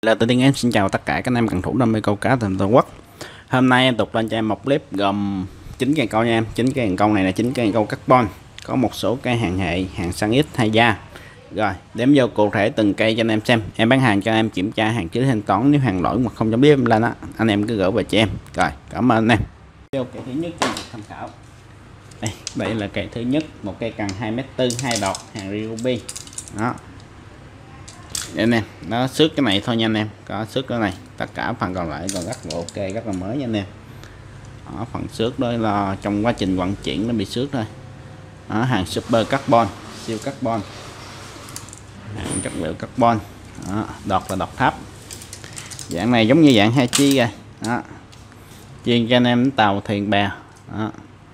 Là Tự Tiên em xin chào tất cả các anh em cần thủ đam mê câu cá toàn toàn quốc. Hôm nay em tục lên cho em một clip gồm 9 cây câu nha em. 9 cây câu này là 9 cây câu carbon, có một số cây hàng hệ, hàng xăng ít hay da. Rồi đếm vô cụ thể từng cây cho anh em xem. Em bán hàng cho em kiểm tra hàng trước thanh toán, nếu hàng lỗi mà không cho biết em lên á, anh em cứ gửi về cho em. Rồi cảm ơn anh em. Vô cây thứ nhất cho tham khảo. Đây là cây thứ nhất, một cây cần 2m4 hai đọt, hàng Ryobi. Đó. Đây nè, nó xước cái này thôi nha anh em, có xước cái này, tất cả phần còn lại còn rất là ok, rất là mới nha anh em. Đó, phần xước đó là trong quá trình vận chuyển nó bị xước thôi. Đó, hàng super carbon, siêu carbon, hàng chất liệu carbon. Đó, đọt là đọt thấp, dạng này giống như dạng hai chi rồi. Đó, chuyên cho anh em tàu thuyền bè. Đó,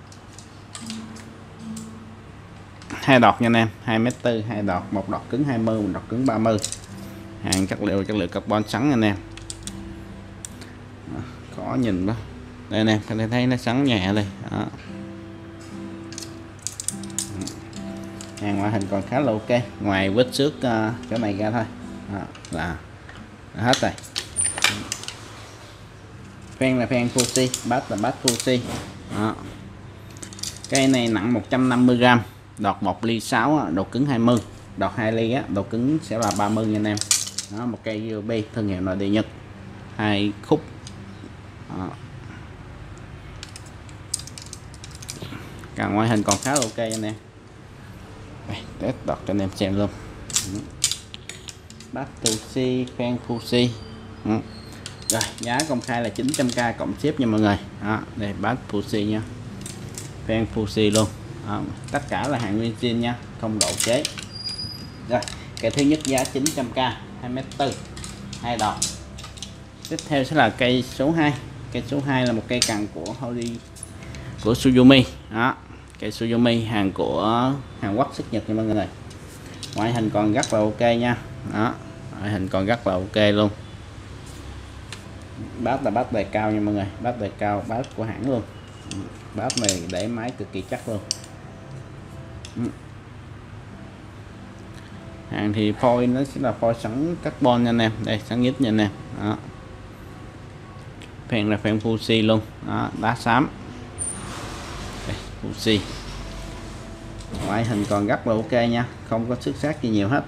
hai đọt nha anh em, 2m4 hai đọt, một đọt cứng 20, một đọt cứng 30, hàng chất liệu carbon sắn anh em. Khó nhìn đó, đây anh em có thể thấy nó sắn nhẹ đây. Đó, hàng ngoại hình còn khá là ok, ngoài vết xước cái này ra thôi. Đó, là hết rồi. Phen là phen Fuji, bát là bát Fuji. Đó, cây này nặng 150g, đọt 1 ly 6, độ cứng 20, đọt 2 ly á, độ cứng sẽ là 30 nha anh em. Đó, một cây Ryobi thương hiệu nội địa Nhật, 2 khúc. Đó, cả ngoại hình còn khá là ok anh em. Đây, test đọt cho anh em xem luôn. Bát Fuji, phen Fuji. Rồi giá công khai là 900k cộng ship nha mọi người. Đó, đây bát Fuji nha, phen Fuji luôn. Đó, tất cả là hàng nguyên zin nha, không độ chế. Rồi cây thứ nhất giá 900k, 2m4 hai đọt. Tiếp theo sẽ là cây số 2. Cây số 2 là một cây cần của Hori, của Suzumi. Đó, cây Suzumi hàng của Hàn Quốc xuất Nhật nha mọi người. Ngoại hình còn rất là ok nha. Đó, ngoại hình còn rất là ok luôn. Bát là bát đề cao nha mọi người, bát đề cao, bát của hãng luôn. Bát này để máy cực kỳ chắc luôn. Hàng thì phôi nó sẽ là phôi sắn carbon nha anh em, đây sắn nhít nha anh em. Đó, phen là phen Fuji luôn. Đó, đá xám, đây, Fuji. Ngoại hình còn rất là ok nha, không có xước sát gì nhiều hết.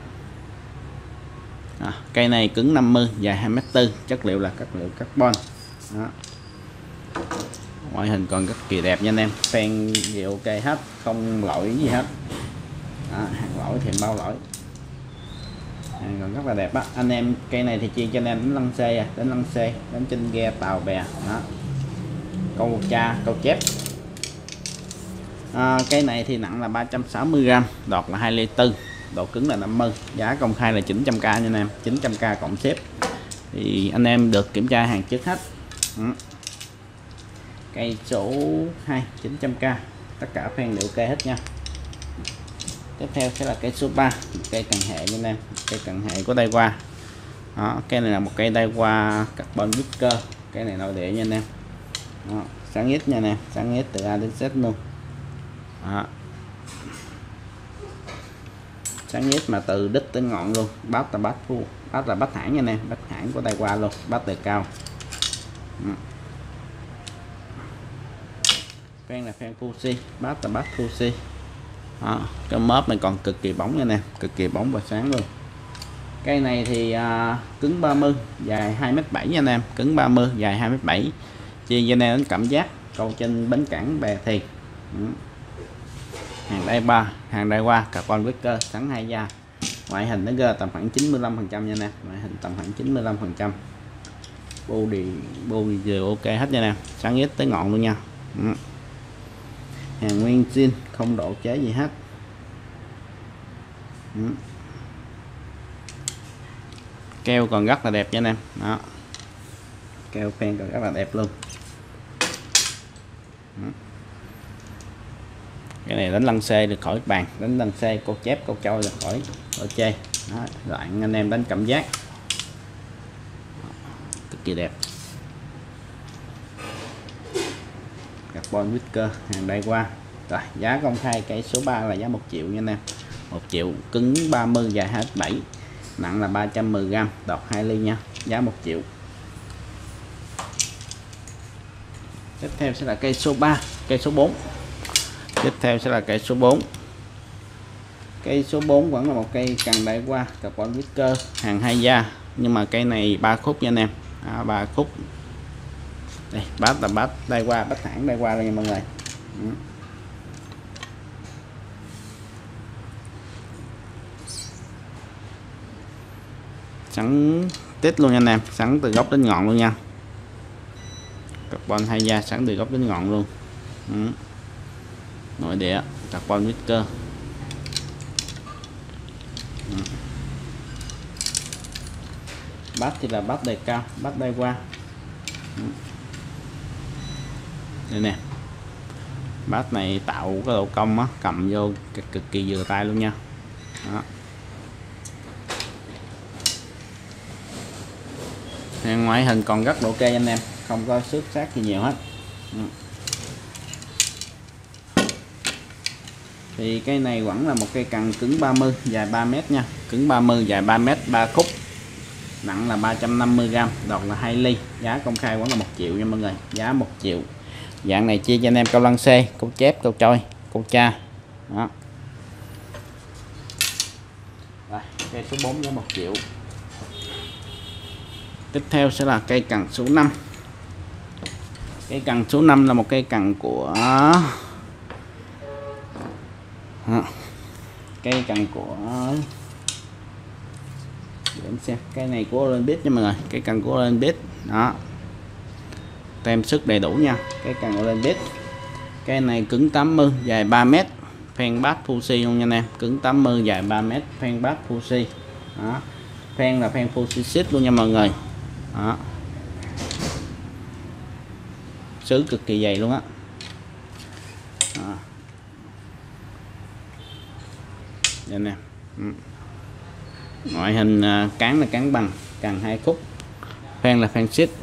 Cây này cứng 50, dài 2m4, chất liệu là chất liệu carbon. Đó, ngoại hình còn rất kỳ đẹp nha anh em, phen gì ok hết, không lỗi gì hết. Đó, hàng lỗi thì bao lỗi, hàng còn rất là đẹp á anh em. Cây này thì chuyên cho anh em đến lăng xê, đến lăng xê, đến trên ghe tàu bè. Đó, câu cha, câu chép. Cây này thì nặng là 360g, đọt là 2 ly 4, độ cứng là 50, giá công khai là 900k nha anh em, 900k cộng ship. Thì anh em được kiểm tra hàng trước hết. Cây số 2 900k, tất cả phen đều ok hết nha. Tiếp theo sẽ là cây số 3, cây cần hệ nha anh em, cây cần hệ của Daiwa. Đó, cây này là một cây Daiwa carbon wicker, cây này nội địa nha anh em. Đó, sáng ít nha anh em, sáng ít từ A đến Z luôn. Đó, sáng nhất mà từ đít tới ngọn luôn. Bát là bát phu, bát là bát hãng nha anh em, bát hãng của Daiwa luôn, bát đề cao. Phen là phen Fuji, bát là bát Fuji. Đó, cái mớp này còn cực kỳ bóng nha nè, cực kỳ bóng và sáng luôn. Cây này thì cứng 30, dài 2m7 nha anh em, cứng 30, dài 2m7, chia cho nên đến cảm giác câu trên bến cảng bè thì. Hàng Daiwa carbon wicker, sắn 2 da. Ngoại hình nó gơ tầm khoảng 95% nha nè, ngoại hình tầm khoảng 95%. Body đều ok hết nha nè, sáng nhất tới ngọn luôn nha. Hàng nguyên zin, không độ chế gì hết. Keo còn rất là đẹp nha anh em. Đó, keo phen còn rất là đẹp luôn. Cái này đánh lăng xê được khỏi bàn, đánh lăng xê câu chép câu trôi là khỏi chê. Đó, đoạn anh em đánh cảm giác cực kỳ đẹp. Carbon wicker, hàng Daiwa. Rồi giá công khai cây số 3 là giá 1 triệu nha anh em, 1 triệu, cứng 30, dài 27, nặng là 310g, đọt 2 ly nha. giá 1 triệu. Tiếp theo sẽ là cây số 3, cây số 4. Tiếp theo sẽ là cây số 4. Cây số 4 vẫn là một cây cần đại qua carbon wicker hàng 2 da, nhưng mà cây này 3 khúc nha anh em. 3 khúc. Đây, bát là bát đại qua, bát thẳng đại qua đây nha mọi người. Sẵn tít luôn nha anh em, sẵn từ gốc đến ngọn luôn nha. Carbon 2 da sẵn từ gốc đến ngọn luôn. Nội địa carbon wicker. Bát thì là bát đề cao, bát đai qua. Đây nè, bát này tạo cái độ cong á, cầm vô cực kỳ vừa tay luôn nha. Đó. Ngoại hình còn rất ok anh em, không có xước sát gì nhiều hết. Thì cây này vẫn là một cây cần cứng 30 dài 3m nha, cứng 30 dài 3m, 3 khúc, nặng là 350g, đọt là 2 ly. Giá công khai vẫn là 1 triệu nha mọi người, giá 1 triệu. Dạng này chia cho anh em câu lăng xê, câu chép, câu trôi, câu cha. Đó. Rồi, cây số 4 giá 1 triệu. Tiếp theo sẽ là cây cần số 5. Cây cần số 5 là một cây cần của cây cần của để em xem, cây này của Olympic nha mọi người, cây cần của Olympic. Đó, tem sức đầy đủ nha, cây cần Olympic. Cây này cứng 80 dài 3m, phen bát Fuji luôn nha anh em, cứng 80 dài 3m, phen bát Fuji. Đó, phen là phen Fuji xít luôn nha mọi người. Đó, sứ cực kỳ dày luôn á. Đây nè. Ngoại hình cán là cán bằng, cần 2 khúc, phen là phen xít.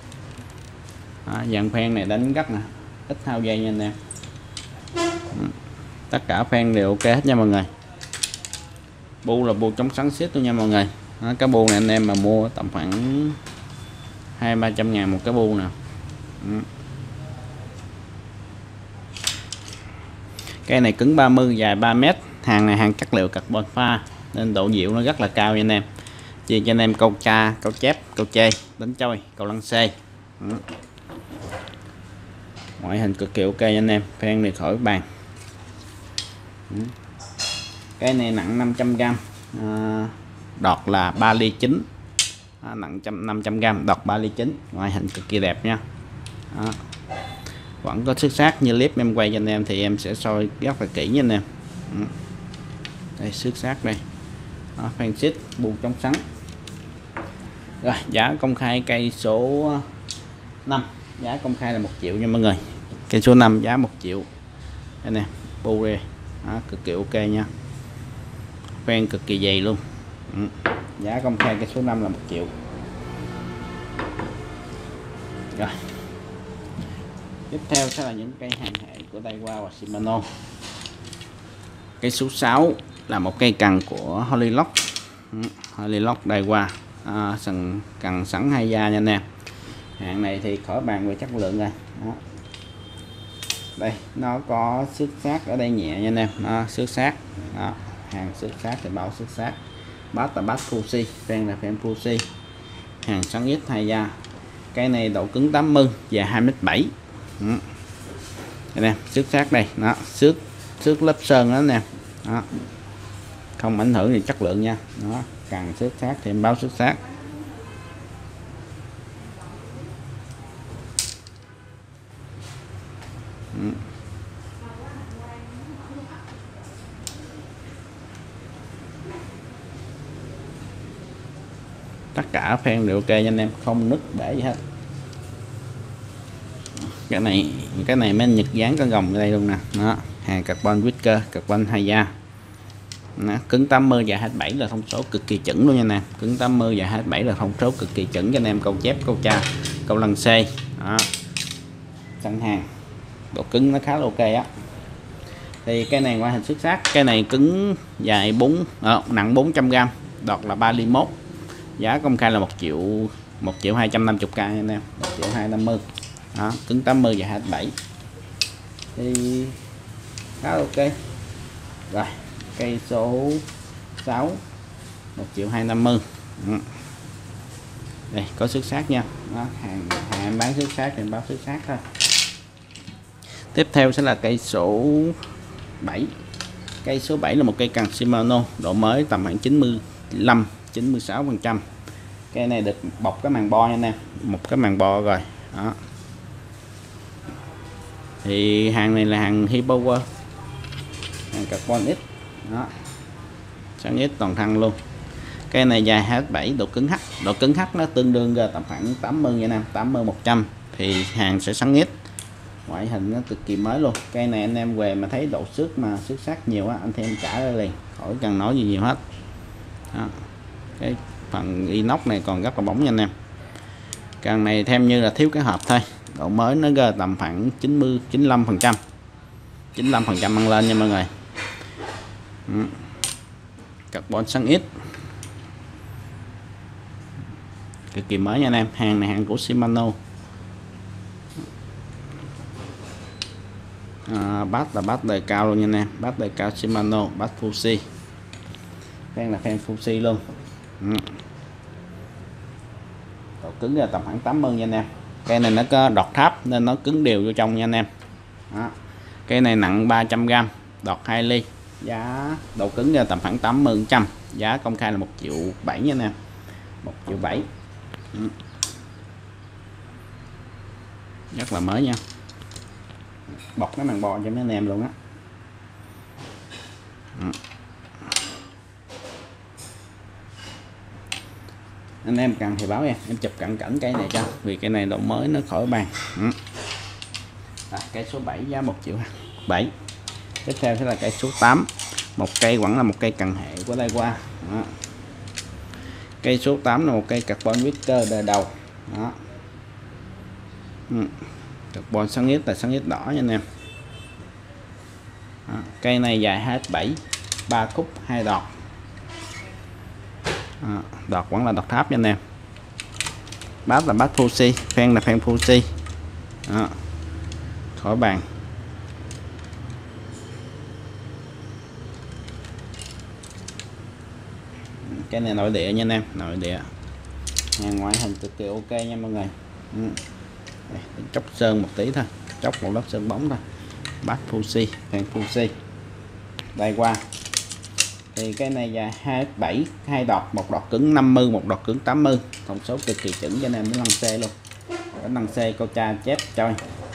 Dạng phen này đánh rất nè, ít thao dây nha anh em. Tất cả phen đều ok hết nha mọi người. Bu là bu chống xoắn xít luôn nha mọi người. Cái bu này anh em mà mua tầm khoảng 200-300 ngàn một cái bu nè. Cây này cứng 30 dài 3m, hàng này hàng chất liệu carbon pha nên độ dịu nó rất là cao nha anh em. Chia cho anh em câu cha, câu chép, câu chê, đánh trôi, câu lăng xê. Ngoại hình cực kỳ ok nha anh em, phen này khỏi bàn. Cái này nặng 500g, đọt là 3 ly 9, nặng 500g, đọt 3 ly 9, ngoại hình cực kỳ đẹp nha. Đó. Vẫn có xước sát như clip em quay cho anh em thì em sẽ soi rất là kỹ nha anh em. Đây xước sát đây. Phan xít, bu chống sắn. Rồi giá công khai cây số 5, giá công khai là 1 triệu nha mọi người. Cây số 5 giá 1 triệu. Đây nè, bu đây. Cực kỳ ok nha. Phan cực kỳ dày luôn. Giá công khai cây số 5 là 1 triệu. Rồi. Tiếp theo sẽ là những cây hàng hệ của Daiwa và Shimano. Cây số 6 là một cây cần của Holylock. Holylock Daiwa, cần sẵn 2 da nha anh em. Hàng này thì khỏi bàn về chất lượng rồi. Đó. Đây nó có xước sát ở đây nhẹ nha anh em, xước sát. Đó. Hàng xước sát thì bảo xước sát. Bát là bát Fuji, phen là phen Fuji, hàng xoắn ít 2 da. Cây này độ cứng 80 và 2m7. Đây nè, xước sát đây, nó xước lớp sơn đó nè. Đó. Không ảnh hưởng gì chất lượng nha. Đó, cần xước sát thì em báo xước sát. Tất cả phen đều ok nha anh em, không nứt bể gì hết. Cái này mấy Nhật dán có gồng ở đây luôn nè. Đó, hàng carbon wicker, carbon 2 da. Đó, cứng 80 và 27 là thông số cực kỳ chuẩn luôn nha nè. Cứng 80 và 27 là thông số cực kỳ chuẩn cho anh em câu chép, câu cha, câu lăng xê. Đó. Sẵn hàng. Độ cứng nó khá là ok á. Thì cái này ngoại hình xuất sắc, cái này cứng dài nặng 400g, đọt là 3 ly 1. giá công khai là 1.250.000 anh em, 1.250.000 đó, cứng 80 và 27 thì khá ok. Rồi cây số 6 1.250.000. Đây có xước sát nha, đó, hàng em bán xước sát thì em báo xước sát thôi. Tiếp theo sẽ là cây số 7. Cây số 7 là một cây cần Shimano, độ mới tầm khoảng 95-96%. Cây này được bọc cái màng bo nha anh em, một cái màng bo rồi đó. Thì hàng này là hàng Hipower, hàng carbon X đó, sáng ít toàn thân luôn. Cây này dài 27, độ cứng H nó tương đương tầm khoảng 80 nha anh em, 80-100 thì hàng sẽ sáng ít. Ngoại hình nó cực kỳ mới luôn. Cây này anh em về mà thấy độ xước mà xước sát nhiều á, anh thêm trả ra liền, khỏi cần nói gì nhiều hết đó. Cái phần inox này còn rất là bóng nha anh em. Cần này thêm như là thiếu cái hộp thôi. Độ mới nó ra tầm khoảng 95% ăn lên nha mọi người. Carbon sáng ít, cực kỳ mới nha anh em. Hàng này hàng của Shimano. Bát là bát đời cao luôn nha anh em, bát đời cao Shimano, bát Fuji. Phen là phen Fuji luôn. Độ cứng là tầm khoảng 80 nha anh em. Cây này nó có đọt tháp nên nó cứng đều vô trong nha anh em đó. Cây này nặng 300g, đọt 2 ly, giá độ cứng là tầm khoảng 80%, giá công khai là 1.700.000 nha anh em, 1.700.000. Rất là mới nha, bọc cái màng bò cho mấy anh em luôn á. Anh em cần thì báo em chụp cận cảnh cây này cho, vì cây này độ mới nó khỏi bàn. Cây số 7 giá 1.700.000. Tiếp theo sẽ là cây số 8, một cây vẫn là một cây cần hệ của Daiwa đó. Cây số 8 là một cây carbon Whisker đời đầu đó. Carbon sáng ít là sáng ít đỏ nha anh em đó. Cây này dài 27, 3 khúc 2 đọt. Đọt vẫn là đọt tháp nha anh em. Bát là bát Fuji, phen là phen Fuji đó, khỏi bàn. Cái này nội địa nha anh em, nội địa, hàng ngoại hình cực kỳ ok nha mọi người. Đây, chóc sơn một tí thôi, chóc một lớp sơn bóng thôi. Bát Fuji, phen Fuji đây qua. Thì cái này dài 27, 2 đọt, một đọt cứng 50, một đọt cứng 80, thông số cực kỳ chuẩn cho anh em, năng C luôn, có năng C câu cha chép chơi.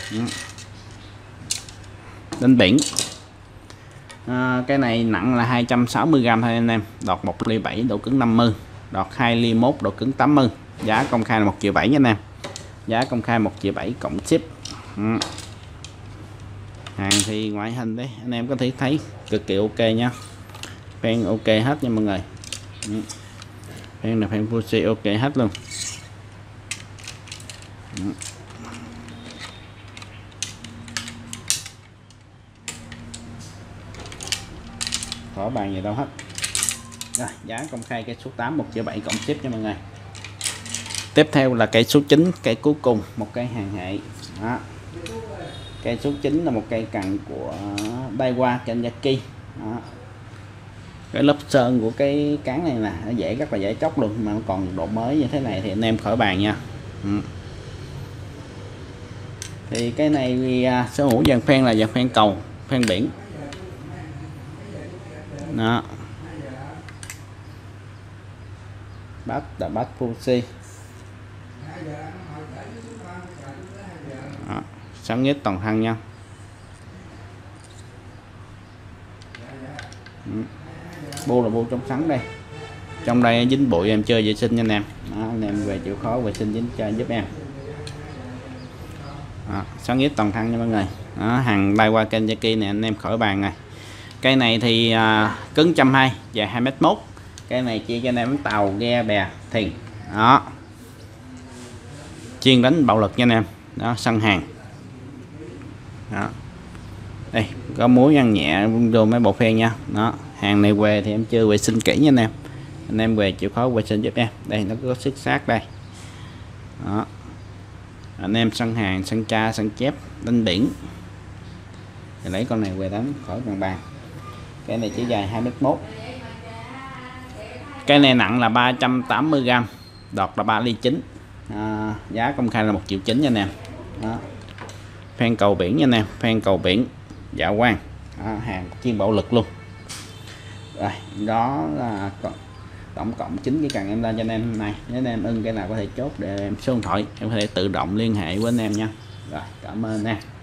Đến biển. Cái này nặng là 260g thôi anh em, đọt 1 ly 7, độ cứng 50, đọt 2 ly 1, độ cứng 80, giá công khai là 1.700.000 nha anh em, giá công khai 1.700.000 cộng ship. Hàng thì ngoại hình đấy anh em có thể thấy cực kỳ ok nha, phen ok hết nha mọi người. Phen là phen Fuji ok hết luôn. Khỏi bàn gì đâu hết. Rồi, giá công khai cây số 8 1.700.000 cộng ship nha mọi người. Tiếp theo là cây số 9, cây cuối cùng, một cây hàng hệ đó. Cây số 9 là một cây cần của Daiwa Kawasaki đó. Cái lớp sơn của cái cán này nè, nó rất là dễ chóc luôn, mà còn độ mới như thế này thì anh em khỏi bàn nha. Thì cái này vì sở hữu dàn phen là dàn phen cầu, phen biển đó. Bát là bát Fuji đó, sáng nhất toàn thân nha. Bu là bu trong sắn đây, trong đây dính bụi em chơi vệ sinh nha anh em đó, anh em về chịu khó vệ sinh dính chơi giúp em đó, sáng nhất toàn thân nha mọi người đó. Hàng Daiwa Kawasaki này anh em khỏi bàn này. Cây này thì cứng 120, dài 2m1. Cây này chia cho anh em tàu, ghe, bè, thuyền đó, chuyên đánh bạo lực nha anh em đó, săn hàng đó. Đây có muối ăn nhẹ vô mấy bộ phen nha đó. Hàng này về thì em chưa vệ sinh kỹ nha anh em, anh em về chịu khó vệ sinh giúp em. Đây nó có xước sát đây đó. Anh em săn hàng, săn cha, săn chép, đánh biển thì lấy con này về đánh khỏi bằng bàn. Cái này chỉ dài 2m1, cái này nặng là 380g, đọt là 3,9 ly. Giá công khai là 1,9 triệu nha anh em. Phen cầu biển nha anh em, phen cầu biển Dạ Quang, hàng chuyên bạo lực luôn. Rồi đó là tổng cộng 9 cái cần em lên cho anh em này. Nếu anh em ưng cái nào có thể chốt để em số điện thoại, em có thể tự động liên hệ với anh em nha. Rồi cảm ơn em.